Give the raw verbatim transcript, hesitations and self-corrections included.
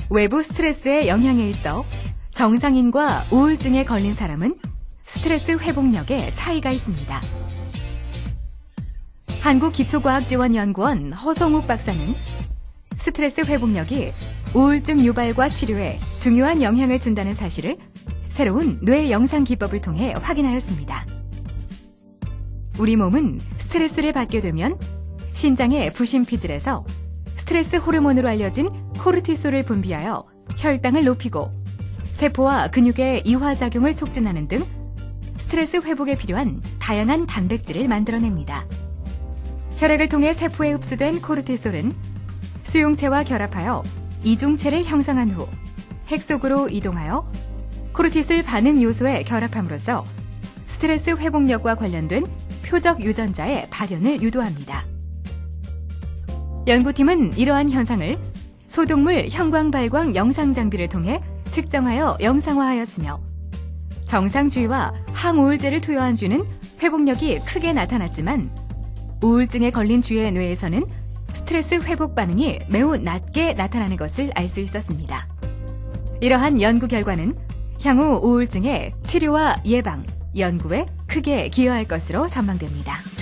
외부 스트레스의 영향에 있어 정상인과 우울증에 걸린 사람은 스트레스 회복력에 차이가 있습니다. 한국기초과학지원연구원 허성욱 박사는 스트레스 회복력이 우울증 유발과 치료에 중요한 영향을 준다는 사실을 새로운 뇌 영상 기법을 통해 확인하였습니다. 우리 몸은 스트레스를 받게 되면 신장의 부심피질에서 스트레스 호르몬으로 알려진 코르티솔을 분비하여 혈당을 높이고 세포와 근육의 이화작용을 촉진하는 등 스트레스 회복에 필요한 다양한 단백질을 만들어냅니다. 혈액을 통해 세포에 흡수된 코르티솔은 수용체와 결합하여 이중체를 형성한 후 핵 속으로 이동하여 코르티솔 반응 요소에 결합함으로써 스트레스 회복력과 관련된 표적 유전자의 발현을 유도합니다. 연구팀은 이러한 현상을 소독물 형광발광 영상 장비를 통해 측정하여 영상화하였으며 정상주의와 항우울제를 투여한 쥐는 회복력이 크게 나타났지만 우울증에 걸린 쥐의 뇌에서는 스트레스 회복 반응이 매우 낮게 나타나는 것을 알 수 있었습니다. 이러한 연구 결과는 향후 우울증의 치료와 예방, 연구에 크게 기여할 것으로 전망됩니다.